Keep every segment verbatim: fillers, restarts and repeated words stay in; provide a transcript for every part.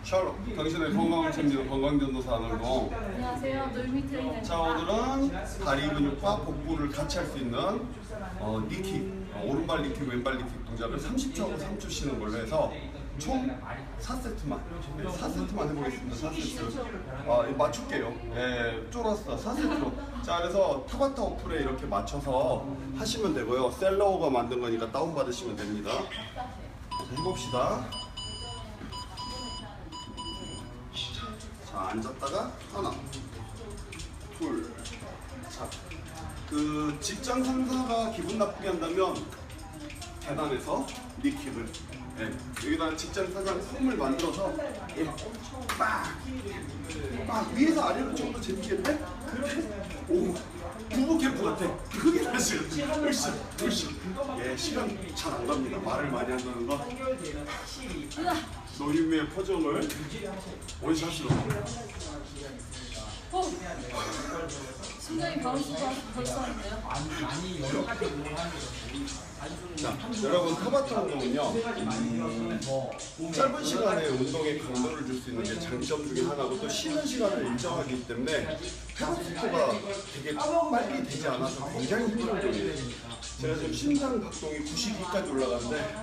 샬롯, 당신의 건강을 챙기는 건강전도사 안월동. 안녕하세요, 놀미 트레이너. 자, 오늘은 다리 근육과 복부를 같이 할 수 있는 어, 니킥, 어, 오른발 니킥, 왼발 니킥 동작을 삼십 초하고 삼 초 쉬는 걸로 해서 총 사 세트만, 네, 사 세트만 해보겠습니다. 사 세트. 아, 맞출게요. 예, 쫄았어. 사 세트로. 자, 그래서 타바타 어플에 이렇게 맞춰서 하시면 되고요. 셀러오가 만든 거니까 다운받으시면 됩니다. 자, 해봅시다. 자, 앉았다가 하나, 둘, 자, 그 직장 상사가 기분 나쁘게 한다면 계단에서 니킥을, 예, 여기다 직장 상사 폼을 만들어서 예, 빡, 빡 위에서 아래로 좀 더 재밌겠네? 오, 부부 캠프 같아. 그게 사실 으쌰, 으쌰. 예, 시간 잘 안 갑니다. 말을 많이 한다는 거. 노유미의 표정을 원샷으로. 어? 심장이 바로 쏟아 벌써 하는데요? 자, 여러분 타바타 운동은요, 음, 짧은 시간에 운동에 강도를 줄 수 있는 게 장점 중에 하나고, 또 쉬는 시간을 인정하기 때문에 회복 속도가 되게 빨리 되지 않아서 굉장히 힘든 운동이에요. 제가 지금 심장 박동이 구십이까지 올라가는데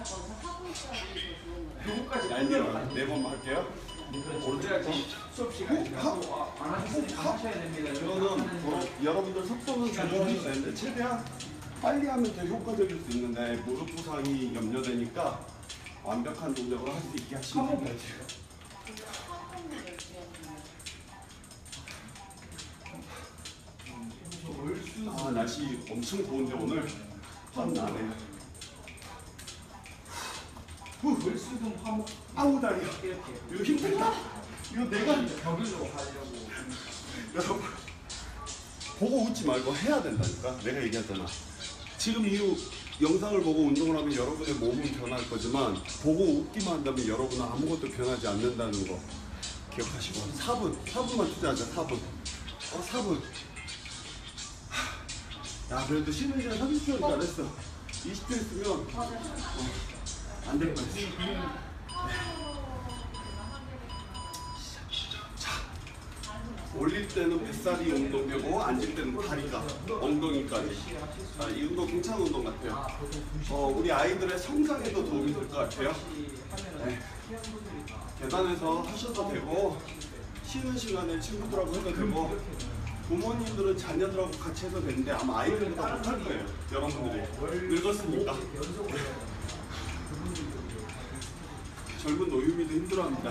아니요, 네 번만 할게요. 오른쪽부터 훅, 훅, 훅. 이거는 여러분들 속도는 조절하셔도 되는데 최대한 빨리 하면 더 효과적일 수 있는데 무릎 부상이 염려되니까 완벽한 동작으로 할 수 있게 하시면 돼요. 아, 날씨 엄청 더운데 오늘 땀 나네요. 후, 아우 다리야. 이거 힘들다. 이거 내가 여러분 보고 웃지 말고 해야 된다니까. 내가 얘기하잖아. 지금 이 영상을 보고 운동을 하면 여러분의 몸은 변할 거지만 보고 웃기만 한다면 여러분은 아무것도 변하지 않는다는 거 기억하시고. 사 분, 사 분만 투자하자. 사 분. 어, 사 분. 야, 그래도 쉬는 시간 삼십 초는 잘했어. 이십 초 했으면 어, 안 될 뻔했어. 자, 올릴 때는 뱃살이 운동되고 앉을 때는 다리가, 엉덩이까지. 자, 이 운동 괜찮은 운동 같아요. 어, 우리 아이들의 성장에도 도움이 될 것 같아요. 네. 계단에서 하셔도 되고, 쉬는 시간에 친구들하고 해도 되고, 부모님들은 자녀들하고 같이 해도 되는데 아마 아이들보다 못할 거예요. 여러분들이 늙었으니까. 젊은 노유미도 힘들어합니다.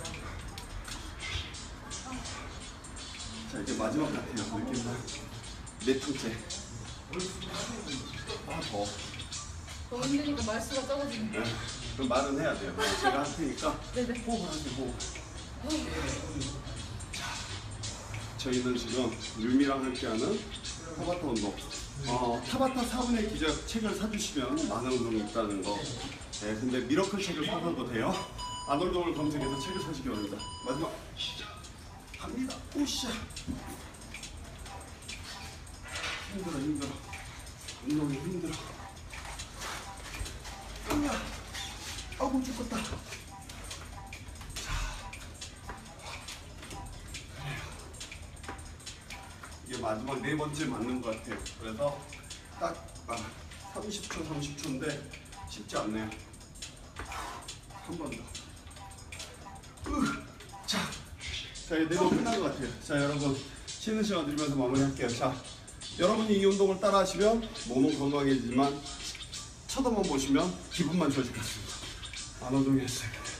자, 이제 마지막 같아요. 느낌상 네 통째. 아, 더. 너무 힘드니까 말수가 적어지네. 네. 그럼 말은 해야 돼요. 제가 할 테니까 네네. 호흡을 하세요. 호흡. 자, 저희는 지금 유미랑 함께하는 타바타 운동. 어, 타바타 사 분의 기적 책을 사주시면 많은 운동이 있다는 거. 네, 근데 미러클 책을 사셔도 돼요. 안월동을 검색해서 책을 사시기 바랍니다. 마지막 갑니다. 오샤. 힘들어, 힘들어. 운동이 힘들어. 으아, 아우 죽겠다. 자, 그래요. 이게 마지막 네 번째 맞는 것 같아요. 그래서 딱 아, 삼십 초, 삼십 초인데 쉽지 않네요. 한 번 더. 으, 자, 자, 이제 네 번 끝난 것 같아요. 자, 여러분 쉬는 시간 드리면서 마무리할게요. 자, 여러분이 이 운동을 따라 하시면 몸은 건강해지지만 쳐다만 보시면 기분만 좋아질 것 같습니다. 안월동이었어요.